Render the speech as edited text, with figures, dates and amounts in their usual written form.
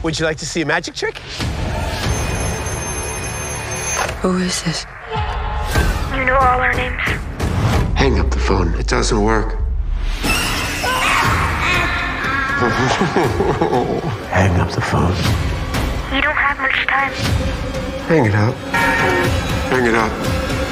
Would you like to see a magic trick? Who is this? You know all our names. Hang up the phone. It doesn't work. Hang up the phone. You don't have much time. Hang it up. Hang it up.